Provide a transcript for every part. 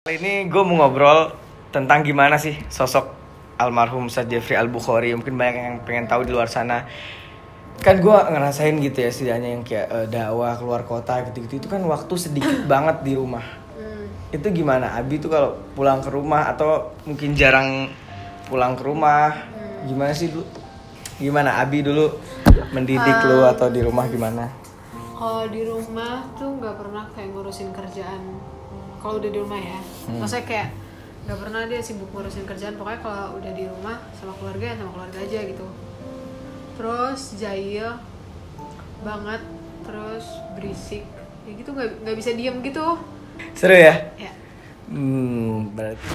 Kali ini gue mau ngobrol tentang gimana sih sosok almarhum Ustadz Jeffrey Al-Bukhari. Mungkin banyak yang pengen tahu di luar sana. Kan gue ngerasain gitu ya, setidaknya yang kayak dakwah keluar kota gitu-gitu. Itu kan waktu sedikit banget di rumah. Itu gimana? Abi tuh kalau pulang ke rumah atau mungkin jarang pulang ke rumah. Gimana sih dulu? Gimana Abi dulu mendidik lu atau di rumah gimana? Kalau di rumah tuh nggak pernah kayak ngurusin kerjaan. Kalau udah di rumah ya, maksudnya kayak nggak pernah dia sibuk ngurusin kerjaan. Pokoknya kalau udah di rumah sama keluarga aja gitu. Terus jahil banget, terus berisik, ya gitu nggak bisa diem gitu. Seru ya? Ya. Berarti.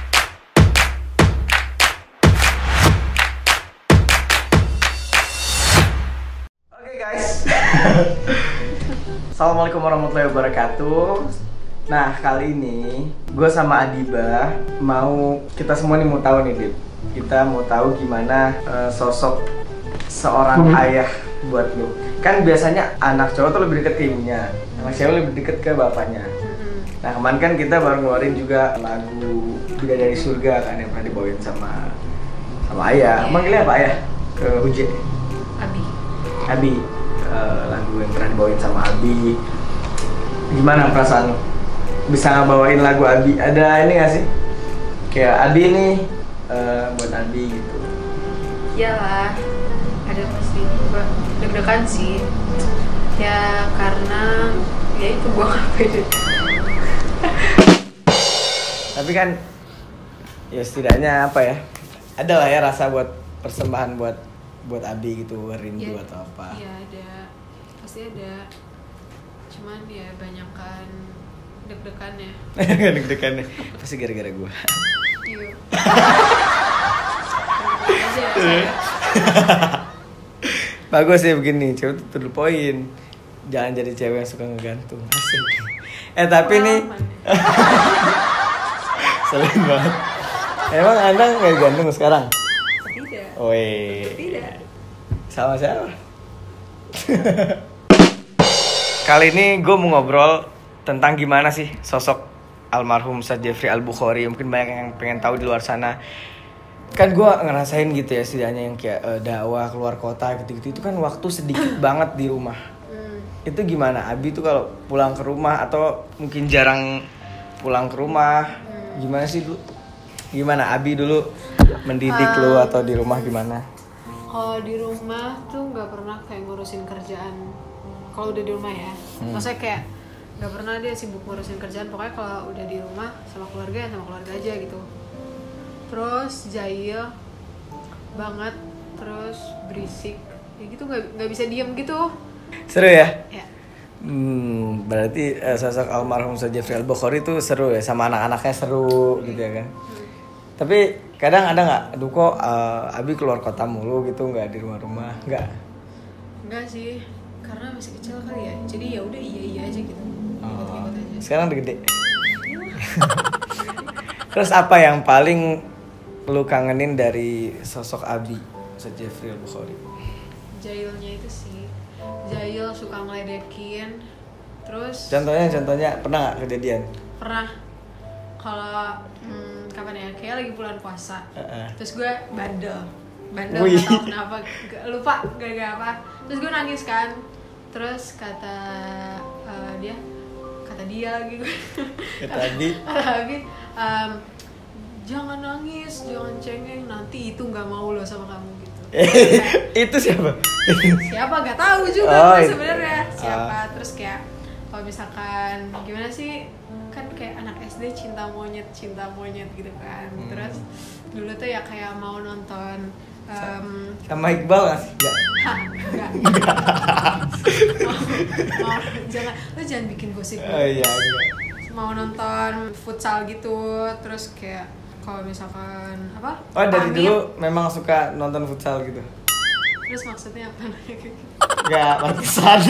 Oke guys. Assalamualaikum warahmatullahi wabarakatuh. Nah, kali ini gue sama Adiba kita semua nih mau tahu nih, Dip. Kita mau tahu gimana sosok seorang ayah buat lu. Kan biasanya anak cowok tuh lebih dekat ke ibunya, anak cewek lebih dekat ke bapaknya. Nah, kemarin kan kita baru ngeluarin juga lagu Bidadari Surga kan yang pernah dibawain sama ayah. Manggilnya apa ayah? Ke Uje? Abi. Lagu yang pernah dibawain sama Abi. Gimana perasaan lu? Bisa ngebawain lagu Abi? Ada ini gak sih? Kayak Abi nih buat Abi gitu. Iyalah, ada pasti. Gue deg-degan sih. Ya karena ya itu gue gak pede. Tapi kan ya setidaknya apa ya? Ada lah ya rasa buat persembahan buat Abi gitu, rindu Ya, atau apa. Iya ada, pasti ada. Cuman ya banyakan deg-degannya. Deg-degan nih. Pasti gara-gara gue. Iya. Aja saya. Bagus ya begini, cewek tuh to the point. Jangan jadi cewek yang suka ngegantung. Asik. Tapi nih selain banget. Emang Anda nggak gantung sekarang? Tidak. Woi. Tidak. Sama siapa? Kali ini gue mau ngobrol tentang gimana sih sosok almarhum Ustadz Jeffrey Al-Bukhari. Mungkin banyak yang pengen tahu di luar sana. Kan gue ngerasain gitu ya, setidaknya yang kayak dakwah keluar kota gitu-gitu. Itu kan waktu sedikit banget di rumah. Itu gimana? Abi tuh kalau pulang ke rumah atau mungkin jarang pulang ke rumah. Gimana sih dulu? Gimana Abi dulu mendidik lu atau di rumah gimana? Kalau di rumah tuh nggak pernah kayak ngurusin kerjaan. Kalau udah di rumah ya, maksudnya kayak nggak pernah dia sibuk ngurusin kerjaan. Pokoknya kalau udah di rumah sama keluarga aja gitu. Terus jahil banget, terus berisik, ya gitu nggak bisa diem gitu. Seru ya? Ya. Berarti sosok almarhum Ustadz Jeffrey Al-Bukhari itu seru ya, sama anak-anaknya seru gitu ya kan? Tapi kadang ada nggak, aduh kok Abi keluar kota mulu gitu, nggak di rumah-rumah, nggak? Enggak sih, karena masih kecil kali ya. Jadi ya udah iya aja gitu. Ikut-ikut aja. Sekarang udah gede. Terus apa yang paling lu kangenin dari sosok Abi Ustadz Jeffrey Al-Bukhari? Jahilnya itu sih. Jahil, suka ngeledekin. Terus Contohnya pernah nggak kejadian? pernah kalau kapan ya, kayak lagi bulan puasa. Terus gue bandel Wih. nggak tahu kenapa, lupa gara-gara apa. Terus gue nangis kan. Terus kata dia gitu. Kata Abi, jangan nangis, jangan cengeng, nanti itu nggak mau lo sama kamu gitu. Itu siapa? Siapa nggak tahu juga Oh, sebenarnya siapa. Terus kayak kalau misalkan gimana sih, kan kayak anak SD cinta monyet gitu kan. Terus dulu tuh ya kayak mau nonton sama Iqbal nggak sih? enggak. mau jangan bikin gosip. Oh iya, enggak. Mau nonton futsal gitu, terus kayak kalau misalkan apa? Oh, dari pamit. dulu memang suka nonton futsal gitu? Terus maksudnya apa? Enggak, pantesan.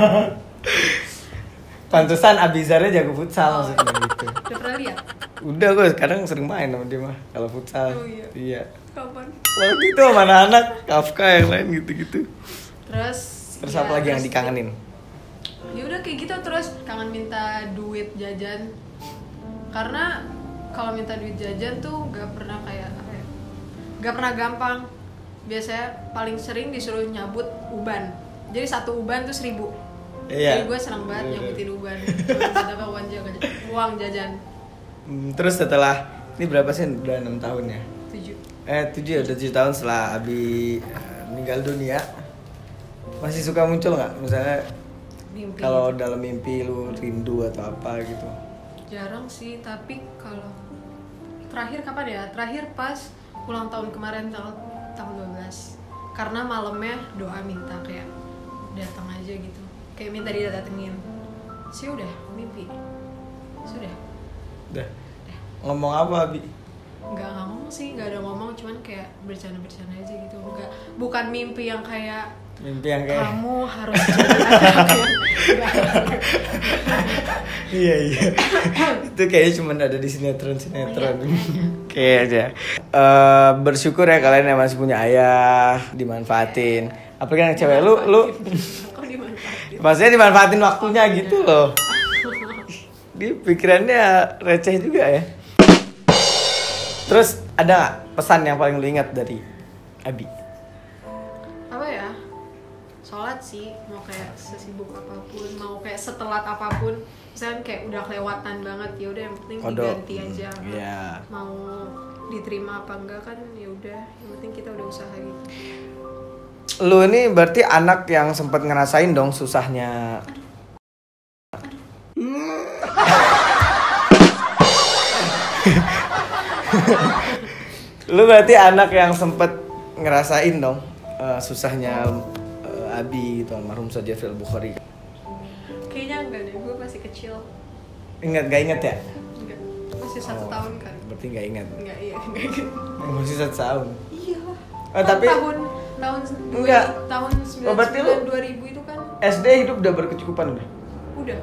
Pantesan Abizarnya jago futsal maksudnya gitu. Udah pernah lihat? Udah, gue sekarang sering main sama dia mah kalau futsal. Oh iya. Iya. Kapan? Waktu itu sama anak-anak, Kafka yang lain gitu-gitu. Terus Apa lagi yang dikangenin? Ya udah kayak gitu, terus kangen minta duit jajan. Karena kalau minta duit jajan tuh gak pernah kayak apa ya, gak pernah gampang. Biasanya paling sering disuruh nyabut uban. Jadi satu uban tuh 1.000. Iya. Jadi gue seneng banget nyabutin uban. Cuma dapat uang jajan. Terus setelah ini berapa sih? Udah 6 tahun ya? 7. 7 ya, udah 7 tahun setelah Abi meninggal dunia. Masih suka muncul nggak? Misalnya Mimpi. kalau dalam mimpi lu rindu atau apa gitu? Jarang sih, tapi kalau terakhir kapan ya? Terakhir pas ulang tahun kemarin tanggal 12. Karena malamnya doa minta kayak datang aja gitu. Kayak minta dia datengin. Sih udah mimpi. Sudah. Udah. Ngomong apa Abi? Nggak ngomong sih, nggak ada ngomong, cuman kayak bercanda-bercanda aja gitu. Bukan mimpi yang kayak kamu harus Iya. Itu kayaknya cuma ada di sinetron. Kayak aja. Bersyukur ya kalian yang masih punya ayah, dimanfaatin. Apalagi yang cewek lu kok dimanfaatin? maksudnya dimanfaatin waktunya gitu loh. Di pikirannya receh juga ya. Terus ada gak pesan yang paling lu ingat dari Abi? Apa ya? Sholat sih, mau kayak sesibuk apapun, mau kayak setelat apapun, misalnya kayak udah kelewatan banget, ya udah yang penting diganti aja. Yeah. Mau diterima apa enggak kan ya udah, yang penting kita udah usaha gitu. Lu ini berarti anak yang sempat ngerasain dong susahnya. Lu berarti anak yang sempet ngerasain dong susahnya Abi gitu, almarhum Sajjad Bukhari. Kayaknya enggak deh, gue masih kecil. Gak inget ya? Enggak, masih 1 tahun kan. Berarti gak inget. Enggak, iya, enggak inget. Masih 1 tahun. Iya. Tapi tahun enggak. Tahun 2000 itu kan SD hidup udah berkecukupan udah? Udah.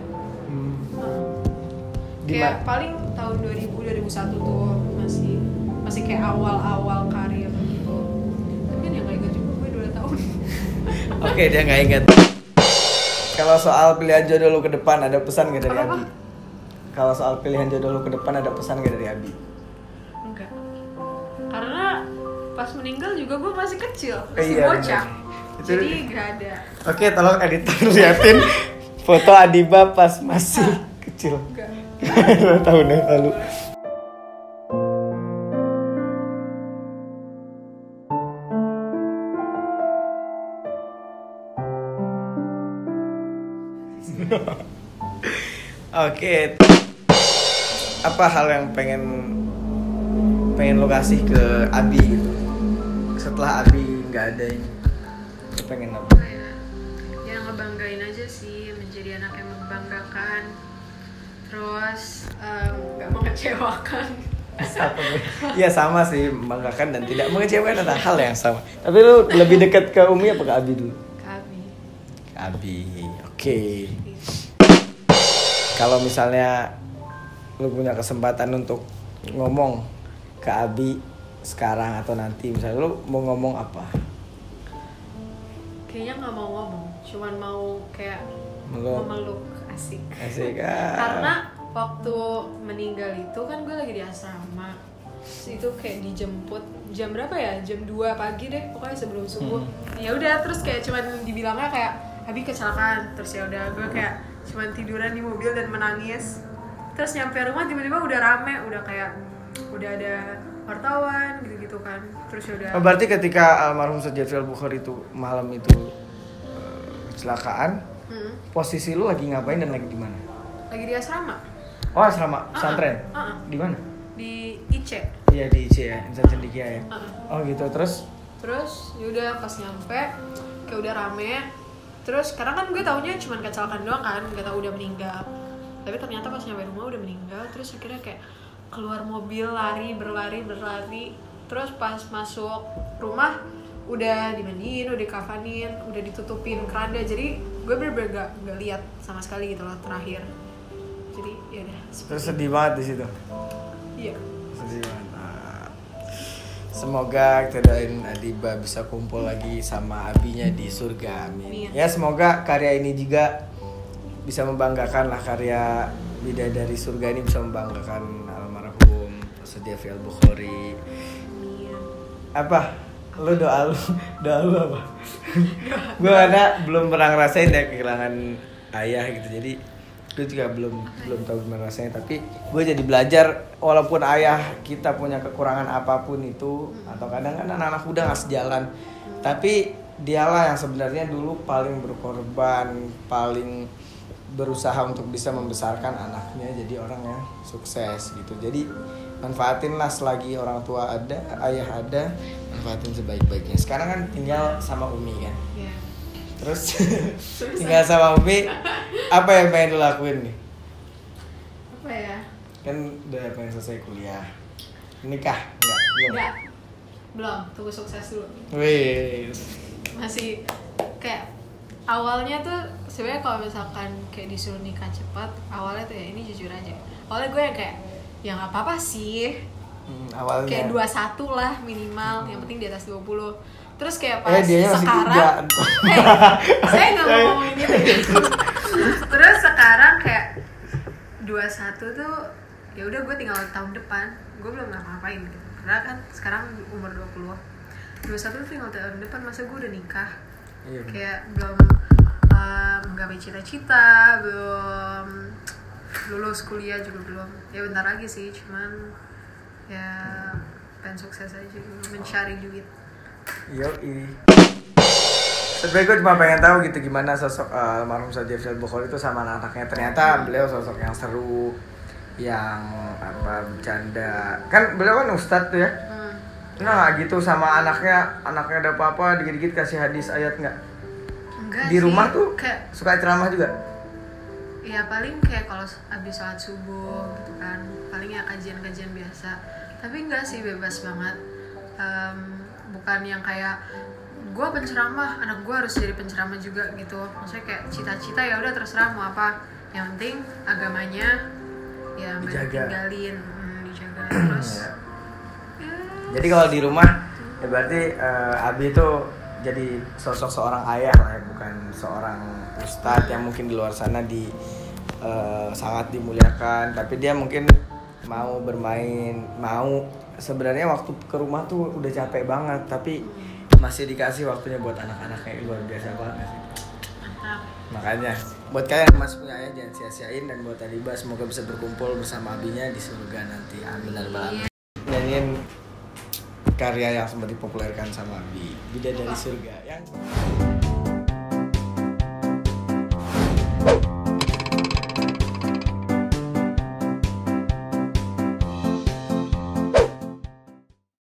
Di Kayak paling tahun 2001 tuh masih kayak awal karir gitu. Tapi kan yang gak ingat juga gue 2 tahun. Oke, dia gak ingat. Kalau soal pilihan jodoh lu ke depan ada pesan gak dari Apa? Abi? Kalau soal pilihan jodoh lu ke depan ada pesan gak dari Abi? Enggak. Karena pas meninggal juga gue masih kecil, masih Iya, bocah. bener. Jadi gak ada. Oke, tolong editor liatin foto Adiba pas masih kecil. Enggak. 2 tahun yang lalu. Oke. Apa hal yang pengen lo kasih ke Abi gitu? Setelah Abi nggak ada ini, lo pengen apa? Ya ngebanggain aja sih, menjadi anak yang membanggakan. Terus nggak mengecewakan. Iya sama sih, membanggakan dan tidak mengecewakan adalah hal yang sama. Tapi lu lebih dekat ke Umi apa ke Abi dulu? Kami. Ke Abi, oke. Kalau misalnya lu punya kesempatan untuk ngomong ke Abi sekarang atau nanti, misalnya lu mau ngomong apa? Kayaknya nggak mau ngomong, cuman mau kayak memeluk, asik. Asik. Karena waktu meninggal itu kan gue lagi di asrama. Terus itu kayak dijemput jam berapa ya? Jam 2 pagi deh, pokoknya sebelum subuh. Ya udah, terus kayak cuman dibilangnya kayak Abi kecelakaan. Terus ya udah gue kayak cuman tiduran di mobil dan menangis. Terus nyampe rumah tiba-tiba udah rame, udah kayak udah ada wartawan gitu-gitu kan. Terus ya udah. Berarti ketika almarhum Sajjad Bukhari itu malam itu kecelakaan, posisi lu lagi ngapain dan lagi di mana? Lagi di asrama. Oh, asrama pesantren. Di mana? Di IC. Iya, di IC ya, Insan Cendekia ya. Oh gitu, terus yaudah pas nyampe kayak udah rame. Terus karena kan gue taunya cuma kecelakaan doang kan, gak tau udah meninggal. Tapi ternyata pas nyampe rumah udah meninggal. Terus akhirnya kayak keluar mobil, berlari. Terus pas masuk rumah udah dimandiin, udah dikafanin, udah ditutupin keranda. Jadi gue bener-bener gak lihat sama sekali gitu loh terakhir. Jadi ya udah. Terus sedih banget di situ. Iya. Sedih banget. Nah, semoga kita doain Adiba bisa kumpul lagi sama abinya di surga. Amin. Ya semoga karya ini juga bisa membanggakan lah, karya Bidadari Surga ini bisa membanggakan almarhum Ustadz Jafri Al-Bukhari. Apa? Lu doa lu apa? Gue karena belum pernah ngerasain ya kehilangan ayah gitu, jadi gue juga belum tahu gimana rasanya. Tapi gue jadi belajar, walaupun ayah kita punya kekurangan apapun itu, atau kadang kan anak-anak udah nggak sejalan, tapi dialah yang sebenarnya dulu paling berkorban, paling berusaha untuk bisa membesarkan anaknya jadi orang yang sukses gitu. Jadi manfaatinlah selagi orang tua ada, ayah ada, manfaatin sebaik-baiknya. Sekarang kan tinggal sama Umi kan. Iya. Terus tinggal sama Umi, apa yang pengen lu lakuin nih? Apa ya? Kan udah pengen selesai kuliah. Nikah? Enggak, belum. Enggak. Belum, tunggu sukses dulu. Wih. Masih kayak awalnya tuh sebenarnya kalau misalkan kayak disuruh nikah cepat, awalnya tuh ya ini jujur aja. Awalnya gue yang kayak ya nggak apa-apa sih. Awalnya Kayak 21 lah minimal, yang penting di atas 20. Terus kayak pas sekarang saya nggak mau ngomongin gitu. Terus sekarang kayak 21 tuh ya udah gue tinggal tahun depan, gue belum ngapa-ngapain gitu. Karena kan sekarang umur 20. 21 tuh tinggal tahun depan, masa gue udah nikah. Iya, Kayak belum menggapai cita-cita, belum lulus kuliah juga belum. Ya bentar lagi sih, cuman ya pengen sukses aja dulu, mencari duit. Yoi. Sebenernya gue cuma pengen tahu gitu gimana sosok almarhum Ustadz Jafri Al-Bukhari itu sama anak-anaknya. Ternyata beliau sosok yang seru, yang bercanda. Kan beliau kan ustadz tuh ya. Nah gitu sama anaknya ada apa-apa dikit-dikit kasih hadis ayat nggak? Enggak Di sih, rumah tuh kayak suka ceramah juga? ya paling kayak kalau habis sholat subuh gitu kan, paling ya kajian-kajian biasa. Tapi enggak sih, bebas banget. Bukan yang kayak gue penceramah, anak gue harus jadi penceramah juga gitu. Maksudnya kayak cita-cita ya udah terserah mau apa, yang penting agamanya ya nggak ditinggalin, dijaga terus. Ya. Jadi kalau di rumah ya berarti Abi itu jadi sosok seorang ayah lah ya, bukan seorang ustadz yang mungkin di luar sana sangat dimuliakan, tapi dia mungkin mau bermain, mau sebenarnya waktu ke rumah tuh udah capek banget, tapi masih dikasih waktunya buat anak-anaknya. Luar biasa banget sih. Mantap. Makanya buat kalian yang masih punya ayah jangan sia-siain, dan buat Adiba semoga bisa berkumpul bersama abinya di surga nanti. Amin dan amin. Nyanyiin karya yang sempat dipopulerkan sama Abi, Bidadari Surga yang